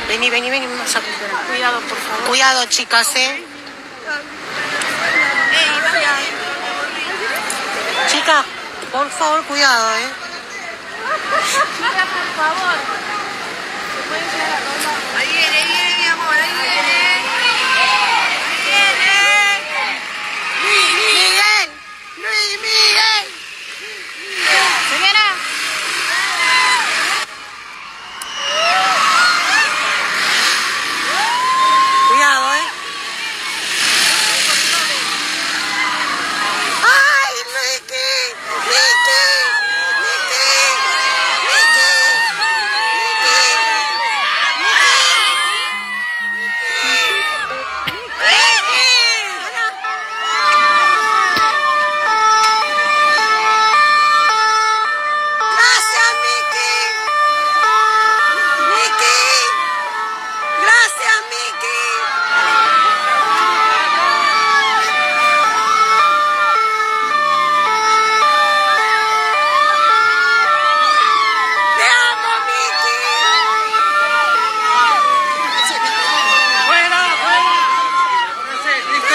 Vení, vení, vení. Cuidado, por favor. Cuidado, chicas, ¿eh? Chicas, por favor, cuidado, ¿eh? Chicas, por favor. Se puede llegar a robar. Ahí viene, mi amor, ahí viene. Miguel, Luis Miguel. Señora. Cuidado, ¿eh? ¡Ay, Ricky! ¡Ricky! ¡Ricky! ¡Ricky! ¡Gracias, Miki! ¡Miki! ¡Gracias, Miki! ¡Te amo, Miki! ¡Fuera, fuera! ¡Listo!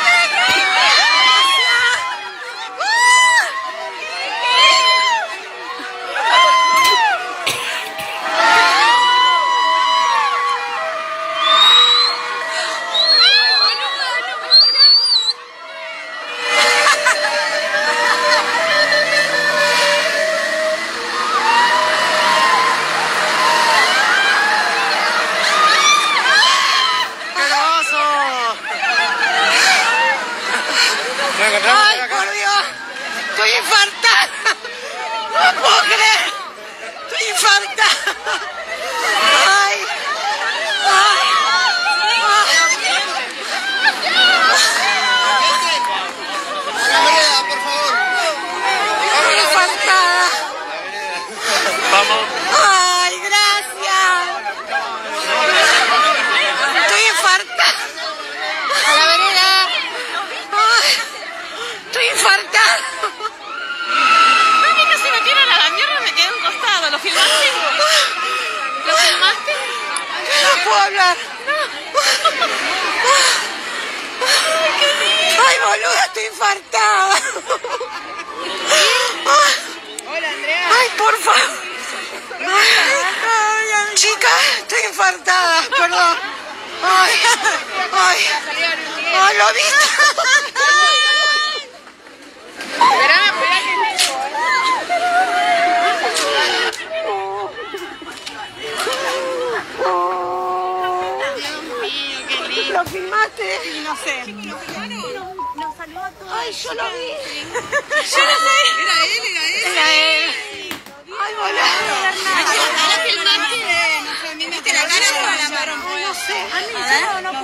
¡Qué hermoso! ¿Nos encontramos ¡Ay, acá? por Dios! ¡Estoy infartada! ¡No puedo creer! ¡Estoy infartada! ¡Ay! ¡Ay! ¡La vereda, por favor! ¡Estoy infartada! Vamos. ¡Ay, gracias! ¡Estoy infartada! ¡A la vereda! ¡Ay! ¡Estoy infartada! Mami, casi me tiran a la mierda, me quedé a un costado. ¿Lo filmaste? ¿Lo filmaste? No puedo hablar. Ay, boluda, estoy infartada. Hola, Andrea. Ay, por favor. Ay, chica, estoy infartada, perdón. Ay, ay, ay, lo viste. Esperame, esperá que vengo, Dios mío, qué lindo. ¿Lo filmaste? No sé. Ay, yo lo vi. Yo no sé. Era él, era él. Era él. Ay, boluda. ¿La filmaste? No sé, a mí me ¿Viste la cara como la marrón? No sé. A ver.